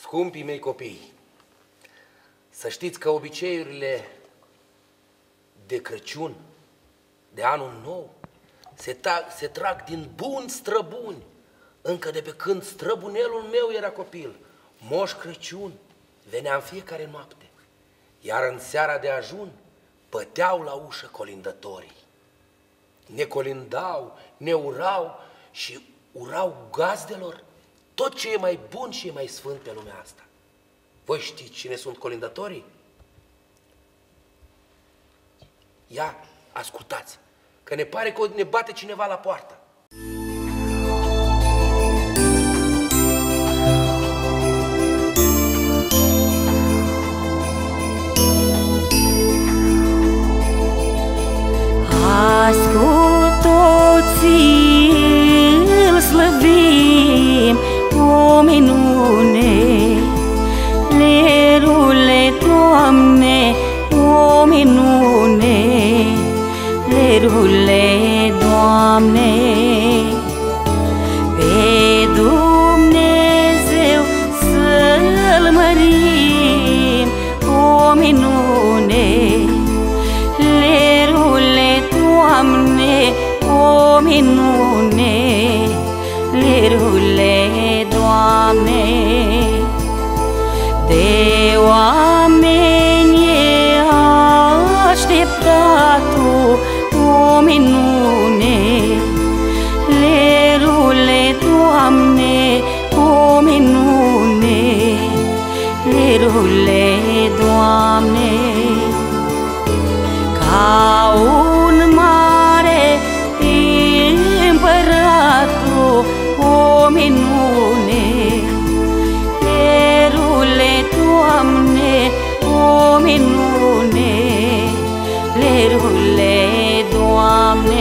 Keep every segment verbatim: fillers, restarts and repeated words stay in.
Scumpii mei copii, să știți că obiceiurile de Crăciun, de Anul Nou, se, se trag din buni străbuni, încă de pe când străbunelul meu era copil. Moș Crăciun venea în fiecare noapte, iar în seara de ajun băteau la ușă colindătorii. Ne colindau, ne urau și urau gazdelor tot ce e mai bun și e mai sfânt pe lumea asta. Voi știți cine sunt colindătorii? Ia, ascultați, că ne pare că ne bate cineva la poartă. Ascultoți, îl slăvim, o minune, lerule, Doamne, o minune, lerule, Doamne, pe Dumnezeu să-L mărim, o minune, lerule, Doamne, o minune, lerule, Doamne, de oameni e așteptat-o, o minune, lerule, Doamne, o minune, lerule, Doamne, ca un mare împărat-o, o minune, lerule, Doamne, o minune, lerule, Doamne,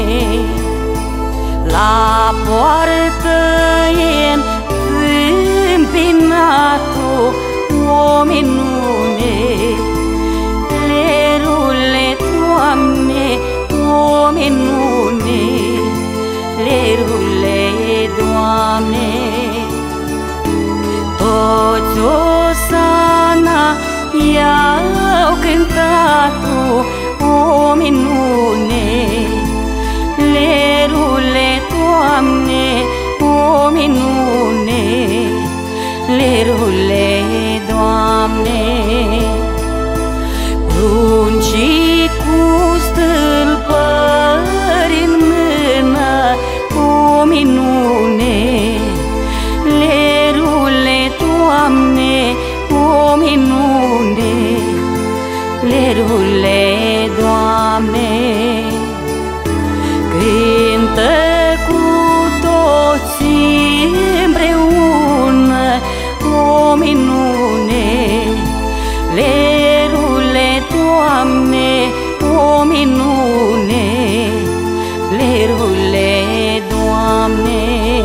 la poartă e împinat-o, o minune, lerule, Doamne, o minune, lerule, Doamne, toți osana i-au cântat-o, o minune, lerule, Doamne, o minune, lerule, Doamne, pruncii cu stâlpări în mână, o minune, lerule, Doamne, o minune, lerule, Doamne, cântă cu toții împreună, o minune, lerule, Doamne, o minune, lerule, Doamne,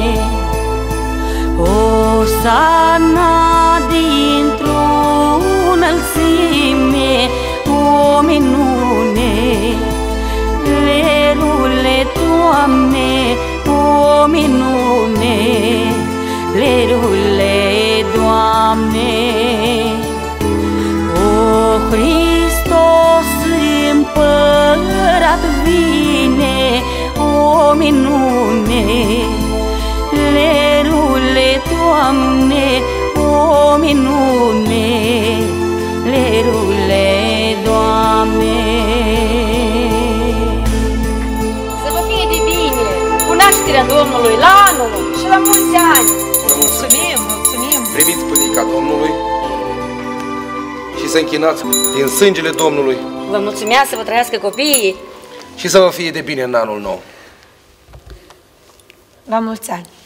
osana dintr-o înălțime, o minune, lerule, Doamne, o minune, lerule, Doamne, o Hristos împărat vine, o minune, lerule, Doamne, o minune, lerule, Doamne. Să vă fie de bine, cu nașterea Domnului la anul și la mulți ani! Vă mulțumim, mulțumim! Primiți pânica Domnului și să închinați din sângele Domnului. Vă mulțumea, să vă trăiască copiii și să vă fie de bine în anul nou. La mulți ani!